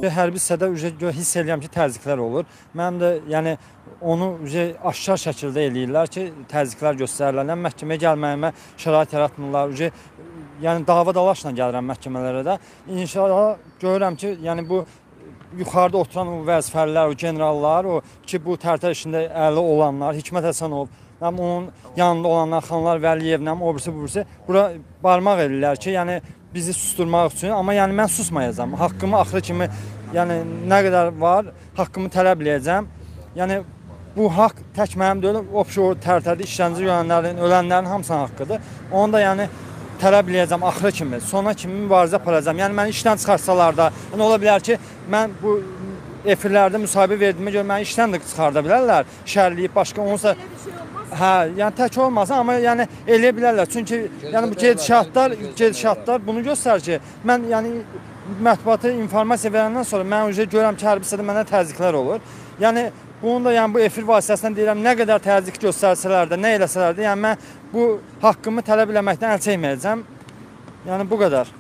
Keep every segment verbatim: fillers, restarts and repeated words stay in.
Hərbi hissədə hiss edirəm ki, təzyiqlər olur. Mənim də yəni onu aşkar şəkildə eləyirlər ki, təzyiqlər göstərirlər. Yəni məhkəməyə gəlməyimə şərait yaratmırlar. Yəni dava dalaşla gəlirəm məhkəmələrə də. İnşallah görürəm ki, yəni bu yuxarıda oturan o vəzifəlilər, o generallar, o ki bu tərtər işində əli olanlar, Hikmət Həsənov, onun yanında olanlar, Xanlar Vəliyevlə, o birisi, bu birisi bura barmaq edirlər ki, yəni bizi susturmaq üçün, amma yəni mən susmayacağam. Haqqımı axırı kimi, yəni nə qədər var, haqqımı tələb edəcəm. Yəni bu haqq tək mənim deyil, o tərtərdə işgəncə görənlərin, ölənlərin hamısının haqqıdır. Onu da yəni tələb edəcəm axırı kimi, sona kimi mübarizə aparacağam. Yəni məni işdən çıxartsalar da, yəni ola bilər ki, mən bu efirlərdə müsahibə verdiyimə görə məni işdən də çıxarda bilərlər, şərliyib başqa onsa. Hə, yəni tək olmasın, amma yəni eləyə bilərlər. Çünki yəni bu gedişatlar, gedişatlar bunu göstərir ki, mən yəni mətbuata informasiya verəndən sonra mən ücə görürəm ki, hərbi hissədə mənə təzyiqlər olur. Yəni bunu da yəni bu efir vasitəsindən deyirəm, nə qədər təzyiq göstərsələr də, nə eləsələr də, yəni mən bu haqqımı tələb eləməkdən əl çəkməyəcəm. Yəni bu qədər.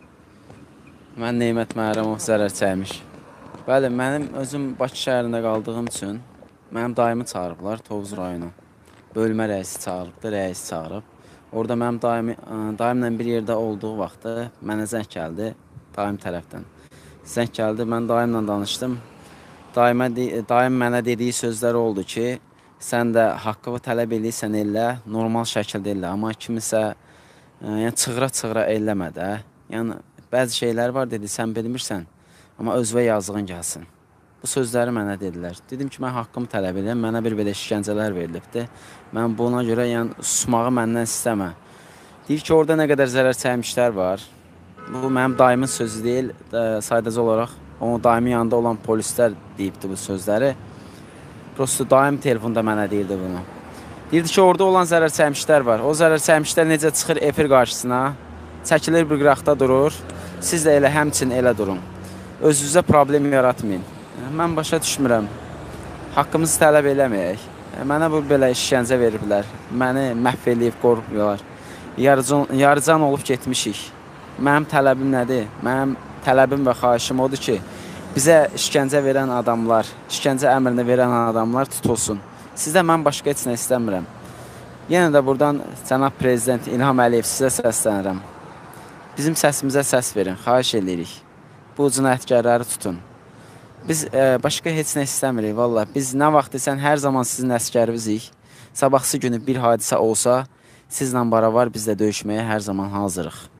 Mən Neymət Məhrəmov zərər çəkmiş. Bəli, mənim özüm Bakı şəhərində qaldığım üçün mənim daimi çağırıblar Tovuz rayonu. Bölmə rəisi çağırıbdı, rəis çağırıb. Orada mənim daimi, daimlə bir yerdə olduğu vaxtda mənə zəng gəldi daim tərəfdən. Zəng gəldi, mən daimlə danışdım. Daimə, daim mənə dediyi sözlər oldu ki, sən də haqqımı tələb edirsən elə, normal şəkildə elə. Amma kimisə yəni, çığıra-çığıra eləmə də. Yəni, bəzi şeylər var dedi, sən bilmirsən, amma özvə yazığın gəlsin. Bu sözləri mənə dedilər. Dedim ki, mən haqqımı tələb edirəm, mənə bir belə işgəncələr verilibdir. Mən buna görə yəni, susmağı məndən istəmə. Deyir ki, orada nə qədər zərər çəkmişlər var. Bu, mənim daimin sözü deyil, sadəcə olaraq o daimin yanında olan polislər deyibdir bu sözləri. Prosto daim telefonda mənə deyildi bunu. Deyirdi ki, orada olan zərər çəkmişlər var. O zərər çəkmişlər necə çıxır efir qarşısına, çəkilir bir qıraqda durur. Siz də elə həmçin elə durun. Özünüzə problem yaratmayın. Mən başa düşmürəm. Haqqımızı tələb eləməyək. Mənə bu belə işgəncə veriblər. Məni məhv eləyib qorxmuyorlar. Yarıcan, yarıcan olub getmişik. Mənim tələbim nədir? Mənim tələbim və xahişim odur ki, bizə işgəncə verən adamlar, işgəncə əmrini verən adamlar tutulsun. Sizdə mən başqa heç nə istəmirəm. Yenə də buradan cənab prezident İlham Əliyev sizə səslənirəm. Bizim səsimizə səs verin, xahiş edirik. Bu cinayətkarları tutun. Biz e, başqa heç nə istəmirik, valla. Biz nə vaxt desən, hər zaman sizin əskərivizik. Sabahsı günü bir hadisə olsa, sizlə baravar biz də döyüşməyə hər zaman hazırıq.